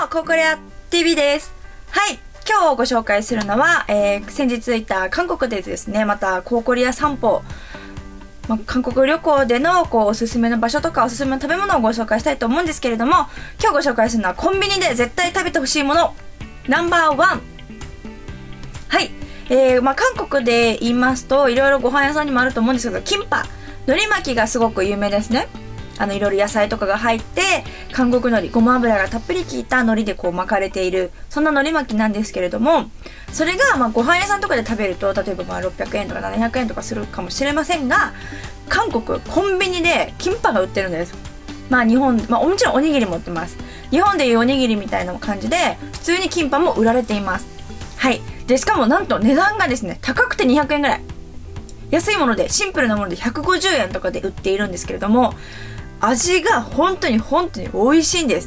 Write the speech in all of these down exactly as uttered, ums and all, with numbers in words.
ココリア ティーブイ です。はい、今日ご紹介するのは、えー、先日行った韓国でですね、またココリア散歩、まあ、韓国旅行でのこうおすすめの場所とかおすすめの食べ物をご紹介したいと思うんですけれども、今日ご紹介するのはコンビニで絶対食べてほしいものナンバーワン。はい、えーまあ、韓国で言いますといろいろご飯屋さんにもあると思うんですけど、キンパ海苔巻きがすごく有名ですね。あのいろいろ野菜とかが入って韓国海苔、ごま油がたっぷり効いた海苔でこう巻かれている、そんな海苔巻きなんですけれども、それがまあご飯屋さんとかで食べると例えばまあろっぴゃくえんとかななひゃくえんとかするかもしれませんが、韓国コンビニでキンパが売ってるんです。まあ日本、まあ、もちろんおにぎりも売ってます。日本でいうおにぎりみたいな感じで普通にキンパも売られています。はい、でしかもなんと値段がですね高くてにひゃくえんぐらい、安いものでシンプルなものでひゃくごじゅうえんとかで売っているんですけれども、味が本当に本当に美味しいんです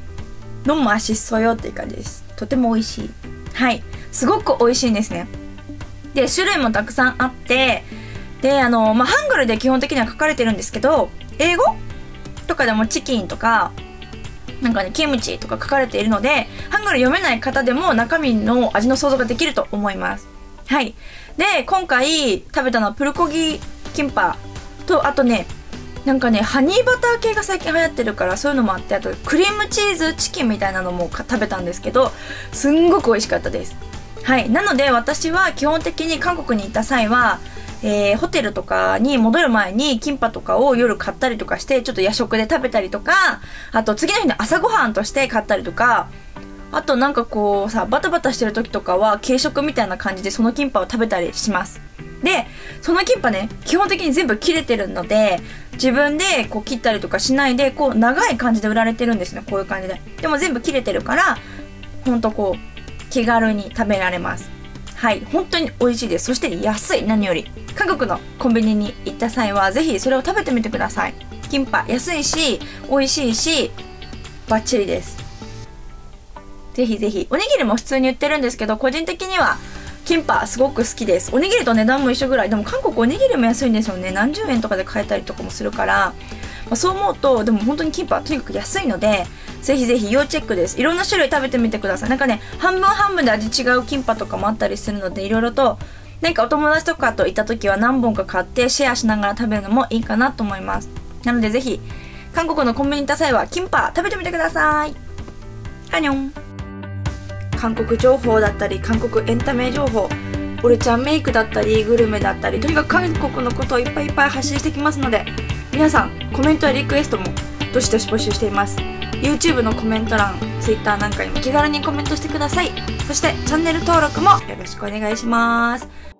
。너무 맛있어요っていう感じです。とても美味しい。はい、すごく美味しいんですね。で種類もたくさんあって、であのまあハングルで基本的には書かれてるんですけど、英語とかでもチキンとかなんかねキムチとか書かれているので、ハングル読めない方でも中身の味の想像ができると思います。はい、で今回食べたのはプルコギキンパと、あとねなんかねハニーバター系が最近流行ってるからそういうのもあって、あとクリームチーズチキンみたいなのも食べたんですけど、すんごく美味しかったです。はい、なので私は基本的に韓国に行った際は、えー、ホテルとかに戻る前にキンパとかを夜買ったりとかして、ちょっと夜食で食べたりとか、あと次の日の朝ごはんとして買ったりとか、あとなんかこうさバタバタしてる時とかは軽食みたいな感じでそのキンパを食べたりします。でそのキンパね基本的に全部切れてるので、自分でこう切ったりとかしないでこう長い感じで売られてるんですね。こういう感じででも全部切れてるからほんとこう気軽に食べられます。はい、本当に美味しいです。そして安い。何より韓国のコンビニに行った際はぜひそれを食べてみてください。キンパ安いし美味しいしバッチリです。ぜひぜひ。おにぎりも普通に売ってるんですけど、個人的にはキンパすごく好きです。おにぎりと値段も一緒ぐらい。でも韓国おにぎりも安いんですよね。何十円とかで買えたりとかもするから、まあ、そう思うとでも本当にキンパはとにかく安いので、ぜひぜひ要チェックです。いろんな種類食べてみてください。なんかね半分半分で味違うキンパとかもあったりするので、いろいろとなんかお友達とかと行った時は何本か買ってシェアしながら食べるのもいいかなと思います。なのでぜひ韓国のコンビニに行った際はキンパ食べてみてください。はにょん。韓国情報だったり韓国エンタメ情報、俺ちゃんメイクだったりグルメだったり、とにかく韓国のことをいっぱいいっぱい発信してきますので、皆さんコメントやリクエストもどしどし募集しています。 YouTube のコメント欄、Twitter なんかにも気軽にコメントしてください。そしてチャンネル登録もよろしくお願いします。